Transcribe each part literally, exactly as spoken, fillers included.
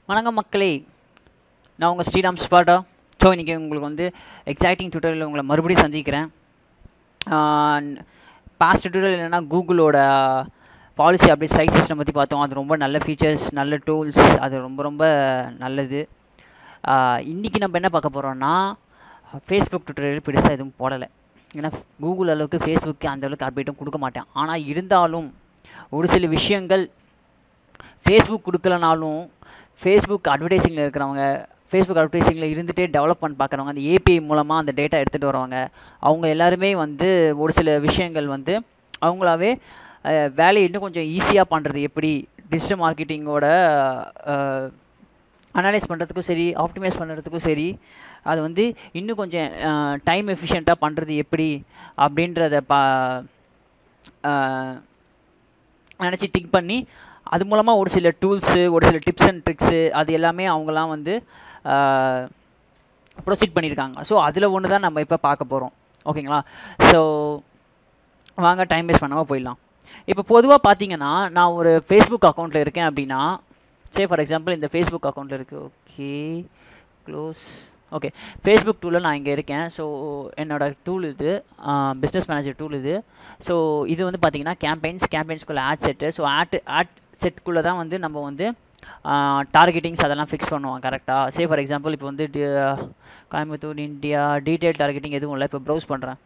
வணக்கம் மக்களே, நான் உங்கள் ஸ்ரீராம் ஸ்பாட்டா. ஸோ இன்றைக்கி உங்களுக்கு வந்து எக்ஸைட்டிங் டுட்டோரியல் உங்களை மறுபடியும் சந்திக்கிறேன். பாஸ்ட் டுட்டோரியல் என்னென்னா கூகுளோட பாலிசி அப்டேட் சைட் சிஸ்டம் பற்றி பார்த்தோம். அது ரொம்ப நல்ல ஃபீச்சர்ஸ், நல்ல டூல்ஸ், அது ரொம்ப ரொம்ப நல்லது. இன்றைக்கி நம்ம என்ன பார்க்க போகிறோன்னா, ஃபேஸ்புக் டுட்டோரியல் பெருசாக எதுவும் போடலை. ஏன்னா கூகுள் அளவுக்கு ஃபேஸ்புக்கு அந்தளவுக்கு அப்டேட்டும் கொடுக்க மாட்டேன். ஆனால் இருந்தாலும் ஒரு சில விஷயங்கள் ஃபேஸ்புக் கொடுக்கலனாலும் ஃபேஸ்புக் அட்வர்டைஸிங்கில் இருக்கிறவங்க, ஃபேஸ்புக் அட்வர்டைஸிங்கில் இருந்துகிட்டே டெவலப்மெண்ட் பார்க்குறவங்க, அந்த ஏபிஐ மூலமாக அந்த டேட்டா எடுத்துகிட்டு வரவங்க, அவங்க எல்லாருமே வந்து ஒரு சில விஷயங்கள் வந்து அவங்களாவே வேலையை இன்னும் கொஞ்சம் ஈஸியாக பண்ணுறது எப்படி, டிஜிட்டல் மார்க்கெட்டிங்கோட அனலைஸ் பண்ணுறதுக்கும் சரி, ஆப்டிமைஸ் பண்ணுறதுக்கும் சரி, அது வந்து இன்னும் கொஞ்சம் டைம் எஃபிஷியண்ட்டாக பண்ணுறது எப்படி அப்படின்றத பா நினச்சி திங்க் பண்ணி அது மூலமாக ஒரு சில டூல்ஸு, ஒரு சில டிப்ஸ் அண்ட் ட்ரிக்ஸு, அது எல்லாமே அவங்களாம் வந்து ப்ரொசீட் பண்ணியிருக்காங்க. ஸோ அதில் ஒன்று தான் நம்ம இப்போ பார்க்க போகிறோம். ஓகேங்களா? ஸோ வாங்க டைம் வேஸ்ட் பண்ணாமல் போயிடலாம். இப்போ பொதுவாக பார்த்தீங்கன்னா, நான் ஒரு ஃபேஸ்புக் அக்கௌண்ட்டில் இருக்கேன் அப்படின்னா, சே ஃபார் எக்ஸாம்பிள் இந்த ஃபேஸ்புக் அக்கௌண்ட்டில் இருக்குது. Okay, close. ஓகே, ஃபேஸ்புக் டூலில் நான் இங்கே இருக்கேன். ஸோ என்னோடய டூல் இது, பிஸ்னஸ் மேனேஜர் டூல் இது. ஸோ இது வந்து பார்த்திங்கன்னா கேம்பெயின்ஸ், கேம்பெயின்ஸ்குள்ளே ad set. So ad ad செட்டுக்குள்ளே தான் வந்து நம்ம வந்து டார்கெட்டிங்ஸ் அதெல்லாம் ஃபிக்ஸ் பண்ணுவோம் கரெக்டாக. சே ஃபார் எக்ஸாம்பிள் இப்போ வந்து கோயம்புத்தூர், இந்தியா, டீட்டெயில் டார்கெட்டிங் எதுவும் இல்லை. இப்போ ப்ரௌஸ் பண்ணுறேன்.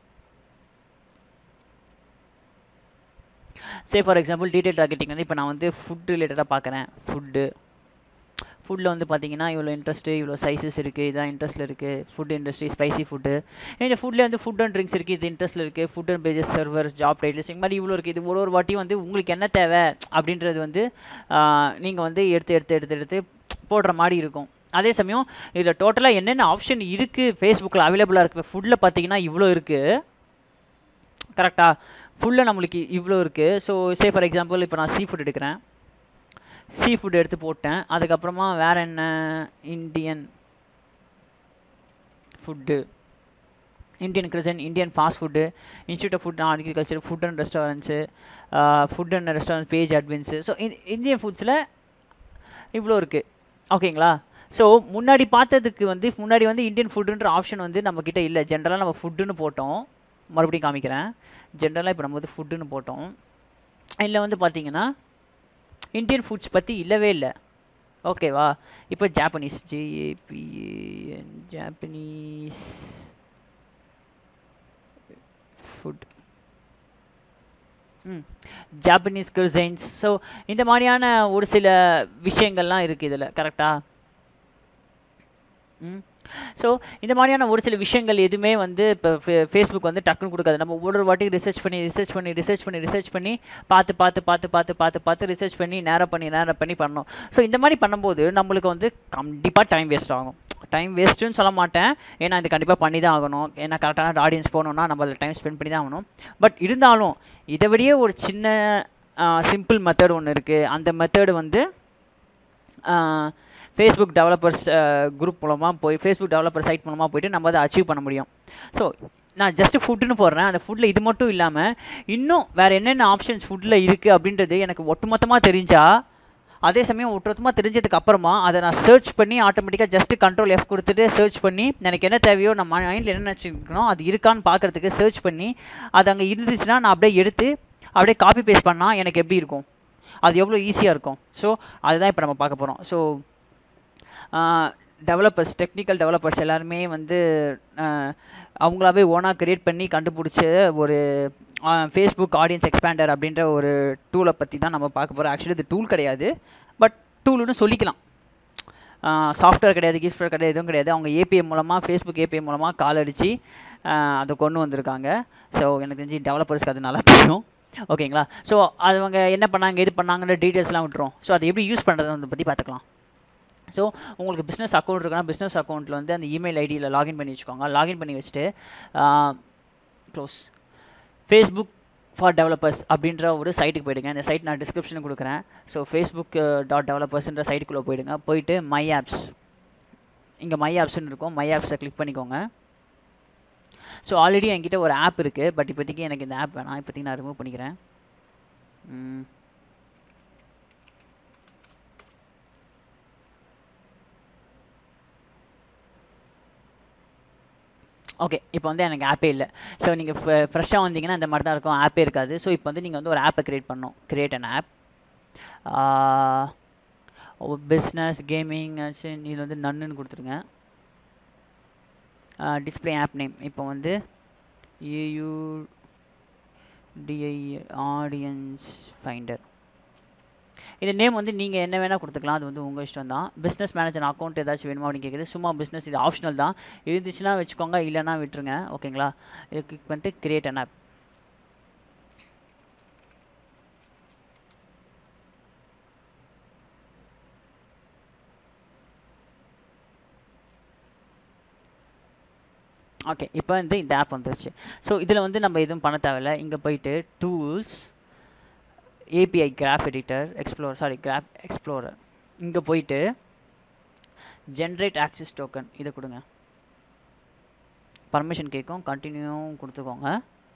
Say for example detail targeting வந்து இப்போ நான் வந்து ஃபுட் ரிலேட்டடாக பார்க்குறேன். ஃபுட்டு ஃபுட்டில் வந்து பார்த்தீங்கன்னா இவ்வளோ இன்ட்ரெஸ்ட்டு, இவ்வளோ சைஸஸ் இருக்குது, இதான் இன்ட்ரெஸ்ட்டில் இருக்குது. Food industry, spicy food. இந்த ஃபுட்டில் வந்து ஃபுட் அண்ட் ட்ரிங்க்ஸ் இருக்குது, இது இன்ட்ரெஸ்ட்டில் இருக்குது. Food and pages, server, job titles, இந்த மாதிரி இவ்வளோ இருக்குது. இது ஒரு ஒரு வாட்டி வந்து உங்களுக்கு என்ன தேவை அப்படின்றது வந்து நீங்கள் வந்து எடுத்து எடுத்து எடுத்து எடுத்து போடுற மாதிரி இருக்கும். அதே சமயம் இதில் டோட்டலாக என்னென்ன ஆப்ஷன் இருக்குது ஃபேஸ்புக்கில் அவைலபிளாக இருக்குது. ஃபுட்டில் பார்த்தீங்கன்னா இவ்வளோ இருக்குது கரெக்டாக. ஃபுல்லில் நம்மளுக்கு இவ்வளோ இருக்குது. ஸோ சே ஃபார் எக்ஸாம்பிள் இப்போ நான் சீ ஃபுட் எடுக்கிறேன். சீ ஃபுட் எடுத்து போட்டேன். அதுக்கப்புறமா வேறு என்ன, Indian food, Indian cuisine, Indian fast food, institute of food and agriculture, food and restaurants, food and restaurant page admins. So Indian ஃபுட்ஸில் இவ்வளோ இருக்குது. ஓகேங்களா? ஸோ முன்னாடி பார்த்ததுக்கு வந்து முன்னாடி வந்து இந்தியன் ஃபுட்டுன்ற ஆப்ஷன் வந்து நம்மக்கிட்ட இல்லை. ஜென்ரலாக நம்ம ஃபுட்டுன்னு போட்டோம். மறுபடியும் காமிக்கிறேன். ஜென்ரலாக இப்போ நம்ம வந்து ஃபுட்டுன்னு போட்டோம். இதில் வந்து பார்த்திங்கன்னா இந்தியன் ஃபுட்ஸ் பற்றி இல்லவே இல்லை. ஓகேவா? இப்போ Japanese, JAPAN, Japanese food, hmm Japanese cuisines. So இந்த மாதிரியான ஒரு சில விஷயங்கள்லாம் இருக்குது இதில் கரெக்டாக. ம் ஸோ இந்த மாதிரியான ஒரு சில விஷயங்கள் எதுவுமே வந்து இப்போ ஃபே ஃபேஸ்புக் வந்து டக்குன்னு கொடுக்காது. நம்ம ஒவ்வொரு வாட்டி ரிசர்ச் பண்ணி ரிசர்ச் பண்ணி ரிசர்ச் பண்ணி ரிசர்ச் பண்ணி பார்த்து பார்த்து பார்த்து பார்த்து பார்த்து பார்த்து ரிசர்ச் பண்ணி நேரம் பண்ணி நேரம் பண்ணி பண்ணணும். ஸோ இந்த மாதிரி பண்ணும்போது நம்மளுக்கு வந்து கண்டிப்பாக டைம் வேஸ்ட் ஆகும். டைம் வேஸ்ட்டுன்னு சொல்ல மாட்டேன், ஏன்னா இது கண்டிப்பாக பண்ணி தான் ஆகணும். ஏன்னா கரெக்டான ஆடியன்ஸ் போகணுன்னா நம்ம அதில் டைம் ஸ்பெண்ட் பண்ணி தான் ஆகணும். பட் இருந்தாலும் இதை விடையே ஒரு சின்ன சிம்பிள் மெத்தட் ஒன்று இருக்குது. அந்த மெத்தடு வந்து ஃபேஸ்புக் டெவலப்பர்ஸ் குரூப் மூலமாக போய் ஃபேஸ்புக் டெவலப்பர் சைட் மூலமாக போய்ட்டு நம்ம அதை அச்சீவ் பண்ண முடியும். ஸோ நான் ஜஸ்ட்டு ஃபுட்டுன்னு போடுறேன். அந்த ஃபுட்டில் இது மட்டும் இல்லாமல் இன்னும் வேறு என்னென்ன ஆப்ஷன்ஸ் ஃபுட்டில் இருக்குது அப்படின்றது எனக்கு ஒட்டுமொத்தமாக தெரிஞ்சால், அதே சமயம் ஒட்டுமொத்தமாக தெரிஞ்சதுக்கு அப்புறமா அதை நான் சர்ச் பண்ணி ஆட்டோமேட்டிக்காக ஜஸ்ட்டு கண்ட்ரோல் எஃப் கொடுத்துட்டு சர்ச் பண்ணி எனக்கு என்ன தேவையோ நம்ம மைண்டில் என்ன நினச்சிருக்கணும் அது இருக்கான்னு பார்க்குறதுக்கு சர்ச் பண்ணி அது அங்கே இருந்துச்சுன்னா நான் அப்படியே எடுத்து அப்படியே காப்பி பேஸ்ட் பண்ணால் எனக்கு எப்படி இருக்கும், அது எவ்வளோ ஈஸியாக இருக்கும். ஸோ அதுதான் இப்போ நம்ம பார்க்க போகிறோம். ஸோ டெவலப்பர்ஸ், டெக்னிக்கல் டெவலப்பர்ஸ் எல்லாருமே வந்து அவங்களாவே ஓனாக க்ரியேட் பண்ணி கண்டுபிடிச்ச ஒரு ஃபேஸ்புக் ஆடியன்ஸ் எக்ஸ்பேண்டர் அப்படின்ற ஒரு டூலை பற்றி தான் நம்ம பார்க்க போகிறோம். ஆக்சுவலி இது டூல் கிடையாது, பட் டூலுன்னு சொல்லிக்கலாம். சாஃப்ட்வேர் கிடையாது, கிஃப்ட்வேர் கிடையாது, எதுவும் கிடையாது. அவங்க ஏபிஐ மூலமாக, ஃபேஸ்புக் ஏபிஐ மூலமாக கால் அடித்து அதை கொண்டு வந்திருக்காங்க. ஸோ எனக்கு தெரிஞ்சு டெவலப்பர்ஸ்க்கு அது நல்லா தெரியும். ஓகேங்களா? ஸோ அவங்க என்ன பண்ணாங்க, எது பண்ணாங்கன்ற டீட்டெயில்ஸ்லாம் விட்டுரும். ஸோ அதை எப்படி யூஸ் பண்ணுறதை பற்றி பார்த்துக்கலாம். ஸோ உங்களுக்கு பிஸ்னஸ் அக்கௌண்ட் இருக்குன்னா பிஸ்னஸ் அக்கௌண்ட்டில் வந்து அந்த இமெயில் ஐடியில் லாகின் பண்ணி வச்சுக்கோங்க. லாகின் பண்ணி வச்சுட்டு க்ளோஸ் ஃபேஸ்புக் ஃபார் டெவலப்பர்ஸ் அப்படின்ற ஒரு சைட்டுக்கு போயிடுங்க. இந்த சைட் நான் டிஸ்கிரிப்ஷனுக்கு கொடுக்குறேன். ஸோ ஃபேஸ்புக் டாட் டெவலப்பர்ஸ்ன்ற சைட்டுக்குள்ளே போயிடுங்க. போயிட்டு மை ஆப்ஸ், இங்கே மை ஆப்ஸ்ன்னு இருக்கும். மை ஆப்ஸை கிளிக் பண்ணிக்கோங்க. ஸோ ஆல்ரெடி என்கிட்ட ஒரு ஆப் இருக்குது, பட் இப்போதைக்கு எனக்கு இந்த ஆப் வேணாம். இப்போதைக்கு நான் ரிமூவ் பண்ணிக்கிறேன். ஓகே இப்போ வந்து எனக்கு ஆப்பே இல்லை. ஸோ நீங்கள் ஃப்ரெஷ்ஷாக வந்தீங்கன்னா இந்த மாதிரி தான் இருக்கும், ஆப்பே இருக்காது. ஸோ இப்போ வந்து நீங்கள் வந்து ஒரு ஆப்பை க்ரியேட் பண்ணணும். Create an app. Business gaming இது வந்து நன்னுன்னு கொடுத்துருங்க. டிஸ்பிளே ஆப் நேம் இப்போ வந்து ஏயூ டிஐ ஆடியன்ஸ் ஃபைண்டர். இந்த நேம் வந்து நீங்கள் என்ன வேணால் கொடுத்துக்கலாம், அது வந்து உங்கள் இஷ்டம் தான். பிஸ்னஸ் மேனேஜர் அக்கௌண்ட் ஏதாச்சும் வேணுமா அப்படின்னு கேட்குது. சும்மா பிஸ்னஸ், இது ஆப்ஷனல் தான். இருந்துச்சுன்னா வச்சுக்கோங்க, இல்லைன்னா விட்டுருங்க. ஓகேங்களா? இது கிளிக் பண்ணிட்டு கிரியேட் அன் ஆப். ஓகே இப்போ வந்து இந்த ஆப் வந்துருச்சு. ஸோ இதில் வந்து நம்ம எதுவும் பண்ண தேவையில்லை. இங்கே போயிட்டு tools, API graph editor explore sorry graph explorer, இங்கே போயிட்டு ஜென்ரேட் ஆக்சஸ் டோக்கன் இதை கொடுங்க. பர்மிஷன் கேட்கும், கண்டினியூவும் கொடுத்துக்கோங்க.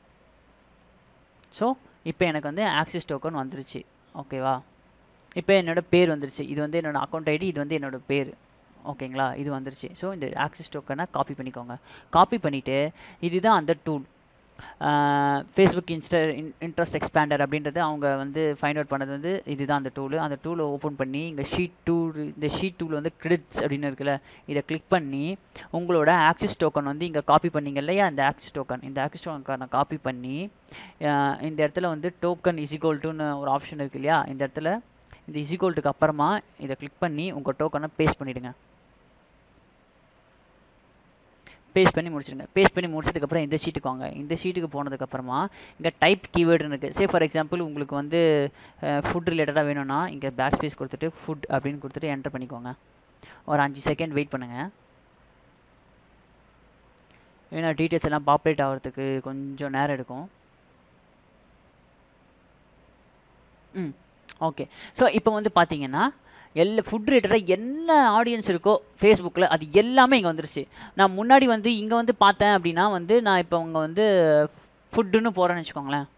ஸோ இப்போ எனக்கு வந்து ஆக்சஸ் டோக்கன் வந்துருச்சு. ஓகேவா? இப்போ என்னோடய பேர் வந்துருச்சு. இது வந்து என்னோடய அக்கௌண்ட் ஐடி, இது வந்து என்னோடய பேர். ஓகேங்களா? இது வந்துருச்சு. ஸோ இந்த ஆக்சஸ் டோக்கனை காப்பி பண்ணிக்கோங்க. காப்பி பண்ணிவிட்டு இதுதான் அந்த tool, Facebook Insta interest expander அப்படின்றது அவங்க வந்து ஃபைண்ட் அவுட் பண்ணது வந்து இதுதான் அந்த டூலு. அந்த டூலை ஓப்பன் பண்ணி இங்கே ஷீட் டூல், இந்த ஷீட் டூல் வந்து கிரெடிட்ஸ் அப்படின்னு இருக்குல்ல, இதை கிளிக் பண்ணி உங்களோட ஆக்சஸ் டோக்கன் வந்து இங்கே காப்பி பண்ணிங்க இல்லையா, இந்த ஆக்சஸ் டோக்கன், இந்த ஆக்சஸ் டோக்கனை காப்பி பண்ணி இந்த இடத்துல வந்து டோக்கன் இசிகோல்ட்டுன்னு ஒரு ஆப்ஷன் இருக்குது இல்லையா, இந்த இடத்துல இந்த இசிகோல்ட்டுக்கு அப்புறமா இதை கிளிக் பண்ணி உங்கள் டோக்கனை பேஸ்ட் பண்ணிவிடுங்க. பேஸ்ட் பண்ணி முடிச்சிடுங்க. பேஸ்ட் பண்ணி முடிச்சதுக்கப்புறம் இந்த ஷீட்டுக்கு வாங்க. இந்த ஷீட்டுக்கு போனதுக்கப்புறமா இங்கே டைப் கீவேர்டுன்னு இருக்குது. சே ஃபார் எக்ஸாம்பிள் உங்களுக்கு வந்து ஃபுட் ரிலேட்டடாக வேணும்னா இங்கே பேக் ஸ்பேஸ் கொடுத்துட்டு ஃபுட் அப்படின்னு கொடுத்துட்டு என்டர் பண்ணிக்கோங்க. ஒரு அஞ்சு செகண்ட் வெயிட் பண்ணுங்கள். ஏன்னா டீட்டெயில்ஸ் எல்லாம் பாப்புலேட் ஆகிறதுக்கு கொஞ்சம் நேரம் எடுக்கும். ம் ஓகே. ஸோ இப்போ வந்து பார்த்தீங்கன்னா எல்லா ஃபுட் ரிலேட்டடாக என்ன ஆடியன்ஸ் இருக்கோ ஃபேஸ்புக்கில் அது எல்லாமே இங்கே வந்துருச்சு. நான் முன்னாடி வந்து இங்கே வந்து பார்த்தேன் அப்படின்னா வந்து நான் இப்போ உங்கள் வந்து ஃபுட்டுன்னு போகிறேன்னு வச்சுக்கோங்களேன்.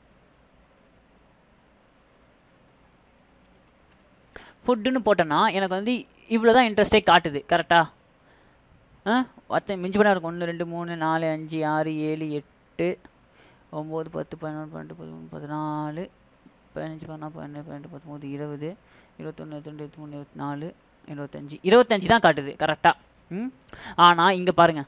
ஃபுட்டுன்னு போட்டேன்னா எனக்கு வந்து இவ்வளோ தான் இன்ட்ரெஸ்டே காட்டுது. கரெக்டாக? ஆ பத்து மிஞ்சி பண்ண இருக்கும். ஒன்று ரெண்டு மூணு நாலு அஞ்சு ஆறு ஏழு எட்டு ஒம்பது பத்து பதினொன்று பன்னெண்டு பதிமூணு பதினாலு பதினஞ்சு பதினாறு பதினேழு பதினெட்டு பத்தொம்பது இருபது இருபத்தொன்று இருபத்தி ரெண்டு இருபத்தி மூணு இருபத்தி நாலு இருபத்தஞ்சி இருபத்தஞ்சி தான் காட்டுது. கரெக்டாக? ம் ஆனால் இங்கே பாருங்கள்,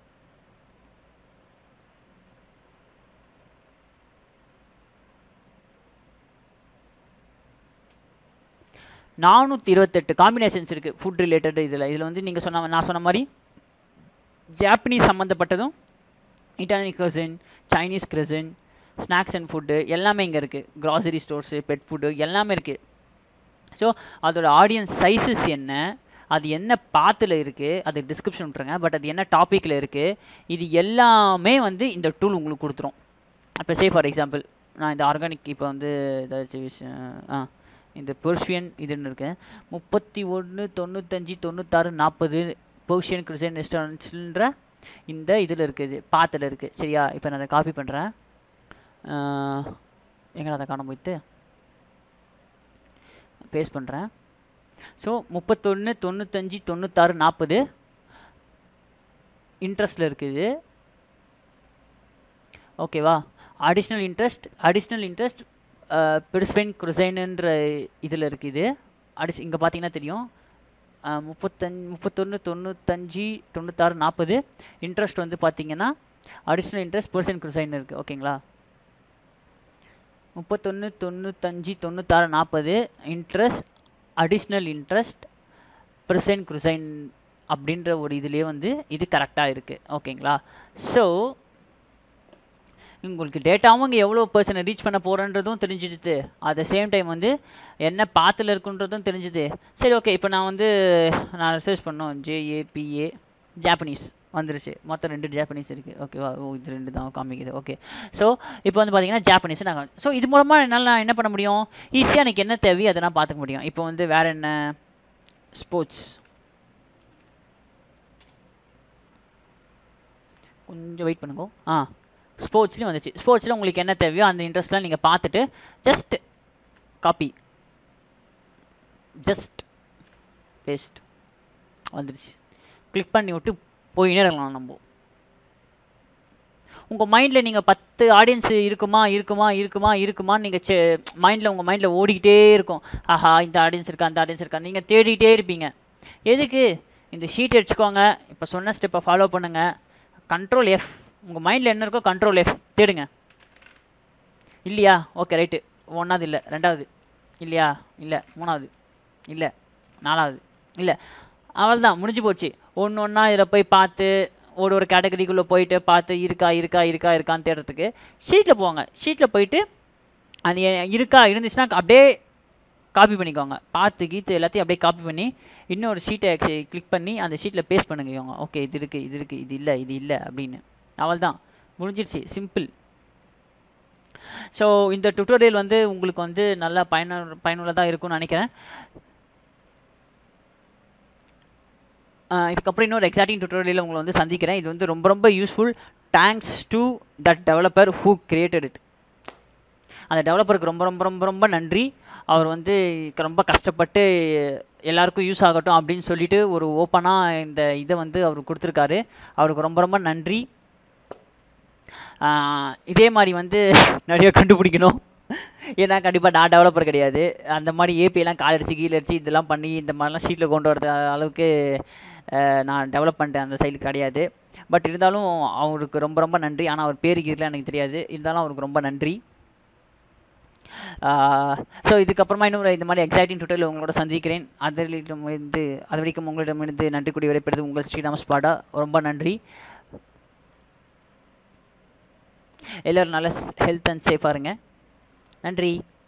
நானூற்றி இருபத்தெட்டு காம்பினேஷன்ஸ் இருக்குது ஃபுட் ரிலேட்டட். இதில் இதில் வந்து நீங்கள் சொன்ன நான் சொன்ன மாதிரி ஜாப்பனீஸ் சம்மந்தப்பட்டதும், Italian cuisine, Chinese cuisine, snacks and food எல்லாமே இங்கே இருக்குது. க்ராசரி ஸ்டோர்ஸு, பெட் ஃபுட்டு எல்லாமே இருக்குது. ஸோ அதோட ஆடியன்ஸ் சைஸஸ் என்ன, அது என்ன பாத்தில் இருக்குது, அது டிஸ்கிரிப்ஷன் விட்ருங்க. பட் அது என்ன டாப்பிக்கில் இருக்குது, இது எல்லாமே வந்து இந்த டூல் உங்களுக்கு கொடுத்துரும். இப்போ சே ஃபார் எக்ஸாம்பிள் நான் இந்த ஆர்கானிக் இப்போ வந்து ஏதாச்சும் விஷயம் ஆ இந்த பெர்ஷியன் இதுன்னு இருக்கேன், முப்பத்தி ஒன்று தொண்ணூத்தஞ்சு தொண்ணூத்தாறு நாற்பது பெர்ஷியன் கிறிஸ்டியன் ரெஸ்டாரண்ட்ஸுன்ற இந்த இதில் இருக்குது, பாத்தில் இருக்குது. சரியா? இப்போ நான் அதை காப்பி பண்ணுறேன். எங்கே அதை காண போய்த்து பேஸ்ட் பண்ணுறேன். ஸோ முப்பத்தொன்று தொண்ணூத்தஞ்சு தொண்ணூத்தாறு நாற்பது இன்ட்ரெஸ்ட்டில் இருக்குது. ஓகேவா? Additional interest additional interest Persian குருசைனுன்ற இதில் இருக்குது. அடிஸ் இங்கே பார்த்தீங்கன்னா தெரியும். முப்பத்தஞ்சு முப்பத்தொன்று தொண்ணூத்தஞ்சு தொண்ணூத்தாறு நாற்பது இன்ட்ரெஸ்ட் வந்து பார்த்தீங்கன்னா அடிஷ்னல் இன்ட்ரெஸ்ட் பெர்சன் குருசைன் இருக்குது. ஓகேங்களா? முப்பத்தொன்று தொண்ணூத்தஞ்சு தொண்ணூத்தாறு நாற்பது interest additional interest Persian cuisine அப்படின்ற ஒரு இதுலேயே வந்து இது கரெக்டாக இருக்குது. ஓகேங்களா? ஸோ உங்களுக்கு டேட்டாவும் இங்கே எவ்வளோ பர்சன்ட் ரீச் பண்ண போகிறன்றதும் தெரிஞ்சுடுது, அட் த சேம் டைம் வந்து என்ன பாத்தில் இருக்குன்றதும் தெரிஞ்சுது. சரி ஓகே, இப்போ நான் வந்து நான் ரிசர்ச் பண்ணோம் ஜேஏபிஏ ஜாப்பனீஸ் வந்துருச்சு. மொத்தம் ரெண்டு ஜாப்பனீஸ் இருக்குது. ஓகேவா? ஓ இது ரெண்டு தான் காமிக்குது. ஓகே. ஸோ இப்போ வந்து பார்த்தீங்கன்னா ஜாப்பனீஸ் நாங்கள் ஸோ இது மூலமாக என்னால் நான் என்ன பண்ண முடியும், ஈஸியாக எனக்கு என்ன தேவையோ அதை நான் பார்த்துக்க முடியும். இப்போ வந்து வேறு என்ன ஸ்போர்ட்ஸ் கொஞ்சம் வெயிட் பண்ணுங்க. ஆ ஸ்போர்ட்ஸ்லேயும் வந்துச்சு. ஸ்போர்ட்ஸில் உங்களுக்கு என்ன தேவையோ அந்த இன்ட்ரெஸ்ட்லாம் நீங்கள் பார்த்துட்டு ஜஸ்ட் காப்பி ஜஸ்ட் பேஸ்ட் வந்துடுச்சு. கிளிக் பண்ணி விட்டு போயினே இருக்கலாம் நம்ம. உங்கள் மைண்டில் நீங்கள் பத்து ஆடியன்ஸ் இருக்குமா இருக்குமா இருக்குமா இருக்குமான்னு நீங்கள் செ மைண்டில் உங்கள் மைண்டில் ஓடிக்கிட்டே இருக்கும். ஆஹா இந்த ஆடியன்ஸ் இருக்கா அந்த ஆடியன்ஸ் இருக்கா நீங்கள் தேடிக்கிட்டே இருப்பீங்க. எதுக்கு? இந்த ஷீட் அடிச்சுக்கோங்க. இப்போ சொன்ன ஸ்டெப்பை ஃபாலோ பண்ணுங்கள். கண்ட்ரோல் எஃப், உங்கள் மைண்டில் என்ன இருக்கோ கண்ட்ரோல் எஃப் தேடுங்க. இல்லையா? Okay right. ஒன்றாவது இல்லை, ரெண்டாவது இல்லையா? இல்லை. மூணாவது இல்லை, நாலாவது இல்லை. அவள் தான் முடிஞ்சு போச்சு. ஒன்று ஒன்றா இதில் போய் பார்த்து ஒரு ஒரு கேட்டகரிக்குள்ளே போயிட்டு பார்த்து இருக்கா இருக்கா இருக்கா இருக்கான்னு தேடுறதுக்கு ஷீட்டில் போவாங்க. ஷீட்டில் போயிட்டு அது இருக்கா இருந்துச்சுன்னா அப்படியே காப்பி பண்ணிக்கோங்க. பார்த்து கீத்து எல்லாத்தையும் அப்படியே காப்பி பண்ணி இன்னொரு ஷீட்டை கிளிக் பண்ணி அந்த ஷீட்டில் பேஸ்ட் பண்ணுங்க. ஓகே இது இருக்குது இது இருக்குது இது இல்லை இது இல்லை அப்படின்னு. அவள் தான் முடிஞ்சிடுச்சு. சிம்பிள். ஸோ இந்த டுட்டோரியல் வந்து உங்களுக்கு வந்து நல்லா பயனு பயனுள்ளதாக இருக்கும்னு நினைக்கிறேன். இதுக்கப்புறம் இன்னொரு எக்ஸாக்டிங் டுட்டோரியலில் உங்களை வந்து சந்திக்கிறேன். இது வந்து ரொம்ப ரொம்ப useful. Thanks to that developer who created it. அந்த டெவலப்பருக்கு ரொம்ப ரொம்ப ரொம்ப ரொம்ப நன்றி. அவர் வந்து ரொம்ப கஷ்டப்பட்டு எல்லாருக்கும் யூஸ் ஆகட்டும் அப்படின்னு சொல்லிட்டு ஒரு ஓப்பனாக இந்த இதை வந்து அவர் கொடுத்துருக்காரு. அவருக்கு ரொம்ப ரொம்ப நன்றி. இதே மாதிரி வந்து நிறைய கண்டுபிடிக்கணும். ஏன்னா கண்டிப்பாக நான் டெவலப்பர் கிடையாது. அந்த மாதிரி ஏபிஐலாம் கால் அடிச்சு கீழே அடிச்சு இதெல்லாம் பண்ணி இந்த மாதிரிலாம் ஷீட்டில் கொண்டு வரது அளவுக்கு நான் டெவலப் பண்ணிட்டேன் அந்த சைடு கிடையாது. பட் இருந்தாலும் அவருக்கு ரொம்ப ரொம்ப நன்றி. ஆனால் அவர் பேருக்கு இதில் எனக்கு தெரியாது. இருந்தாலும் அவருக்கு ரொம்ப நன்றி. ஸோ இதுக்கப்புறமா இன்னும் இந்த மாதிரி எக்ஸைட்டிங் டுட்டோரியல் உங்களோட சந்திக்கிறேன். அதிலிருந்து அது வரைக்கும் உங்களிடமிருந்து நன்றி கூடி விடைபெறுது உங்கள் ஸ்ரீராம ஸ்பாடா. ரொம்ப நன்றி. எல்லோரும் நல்ல ஹெல்த் அண்ட் சேஃபாக இருங்க. நன்றி.